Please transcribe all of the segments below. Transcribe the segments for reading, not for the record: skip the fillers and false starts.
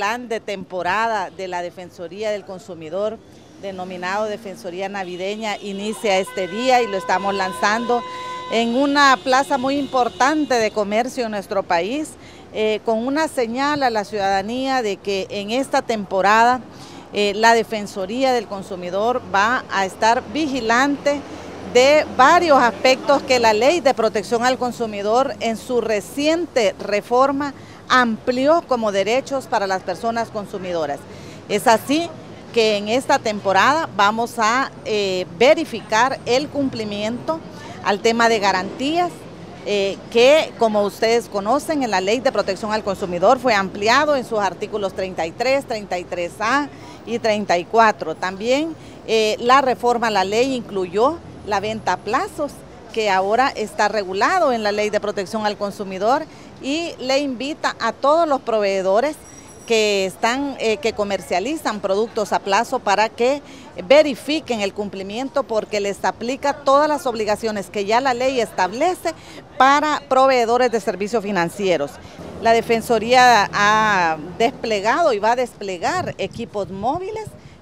plan de temporada de la Defensoría del Consumidor, denominado Defensoría Navideña, inicia este día y lo estamos lanzando en una plaza muy importante de comercio en nuestro país, con una señal a la ciudadanía de que en esta temporada la Defensoría del Consumidor va a estar vigilante de varios aspectos que la Ley de Protección al Consumidor en su reciente reforma amplió como derechos para las personas consumidoras. Es así que en esta temporada vamos a verificar el cumplimiento al tema de garantías, que como ustedes conocen en la Ley de Protección al Consumidor fue ampliado en sus artículos 33, 33A y 34. También la reforma a la ley incluyó la venta a plazos, que ahora está regulado en la Ley de Protección al Consumidor, y le invita a todos los proveedores que comercializan productos a plazo para que verifiquen el cumplimiento, porque les aplica todas las obligaciones que ya la ley establece para proveedores de servicios financieros. La Defensoría ha desplegado y va a desplegar equipos móviles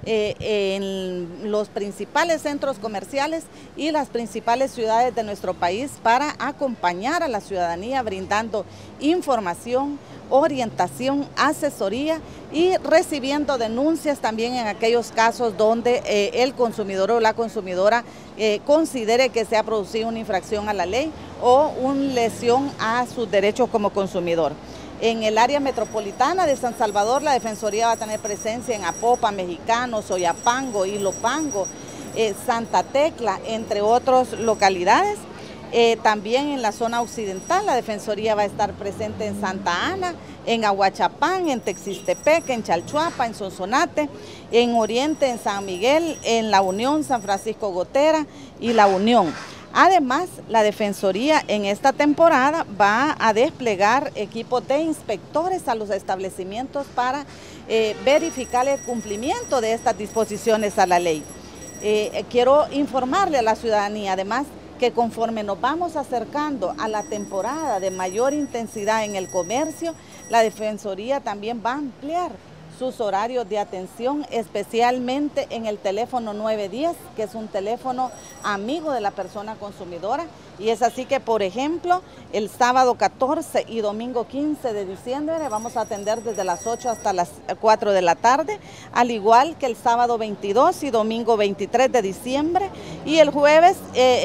en los principales centros comerciales y las principales ciudades de nuestro país para acompañar a la ciudadanía brindando información, orientación, asesoría y recibiendo denuncias también en aquellos casos donde el consumidor o la consumidora considere que se ha producido una infracción a la ley o una lesión a sus derechos como consumidor. En el área metropolitana de San Salvador, la Defensoría va a tener presencia en Apopa, Mexicano, Soyapango, Ilopango, Santa Tecla, entre otras localidades. También en la zona occidental, la Defensoría va a estar presente en Santa Ana, en Ahuachapán, en Texistepec, en Chalchuapa, en Sonsonate, en Oriente, en San Miguel, en La Unión, San Francisco Gotera y La Unión. Además, la Defensoría en esta temporada va a desplegar equipos de inspectores a los establecimientos para verificar el cumplimiento de estas disposiciones a la ley. Quiero informarle a la ciudadanía, además, que conforme nos vamos acercando a la temporada de mayor intensidad en el comercio, la Defensoría también va a ampliar sus horarios de atención, especialmente en el teléfono 910, que es un teléfono amigo de la persona consumidora, y es así que, por ejemplo, el sábado 14 y domingo 15 de diciembre vamos a atender desde las 8 hasta las 4 de la tarde, al igual que el sábado 22 y domingo 23 de diciembre, y el jueves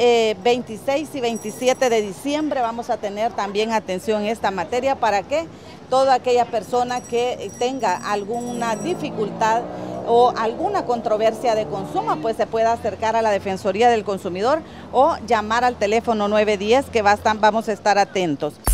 26 y 27 de diciembre vamos a tener también atención en esta materia para que toda aquella persona que tenga alguna dificultad o alguna controversia de consumo, pues se pueda acercar a la Defensoría del Consumidor o llamar al teléfono 910, que vamos a estar atentos.